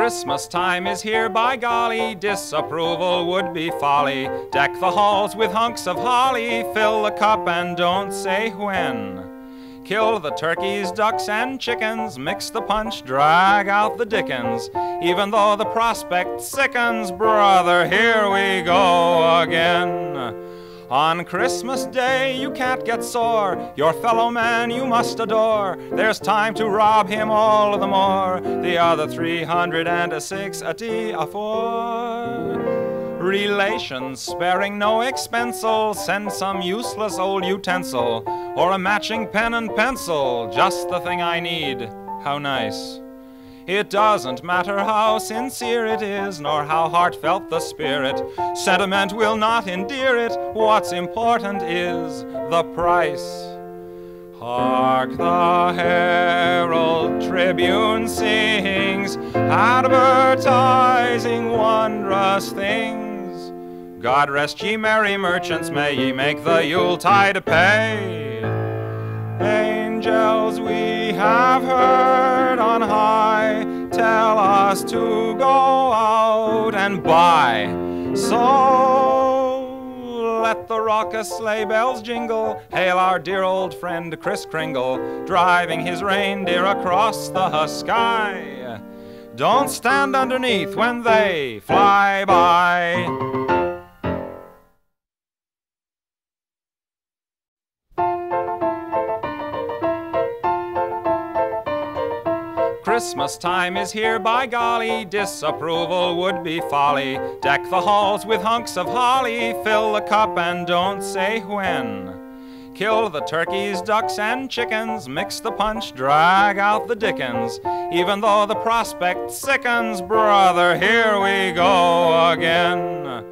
Christmas time is here, by golly, disapproval would be folly. Deck the halls with hunks of holly, fill the cup and don't say when. Kill the turkeys, ducks, and chickens, mix the punch, drag out the dickens. Even though the prospect sickens, brother, here we go again. On Christmas Day you can't get sore, your fellow man you must adore. There's time to rob him all the more, the other 306 a day afore. Relations, sparing no expensel, send some useless old utensil, or a matching pen and pencil, just the thing I need. How nice. It doesn't matter how sincere it is, nor how heartfelt the spirit. Sentiment will not endear it. What's important is the price. Hark, the Herald Tribune sings, advertising wondrous things. God rest ye merry merchants, may ye make the Yuletide pay. Angels we have heard on high tell us to go out and buy. So let the raucous sleigh bells jingle, hail our dear old friend Kris Kringle, driving his reindeer across the sky. Don't stand underneath when they fly by. Christmas time is here, by golly, disapproval would be folly. Deck the halls with hunks of holly, fill the cup and don't say when. Kill the turkeys, ducks, and chickens, mix the punch, drag out the dickens. Even though the prospect sickens, brother, here we go again.